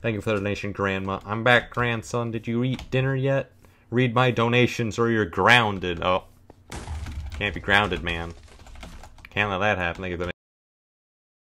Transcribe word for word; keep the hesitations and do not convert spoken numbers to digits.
Thank you for the donation, Grandma. I'm back, grandson. Did you eat dinner yet? Read my donations or you're grounded. Oh. Can't be grounded, man. Can't let that happen. Thank you for the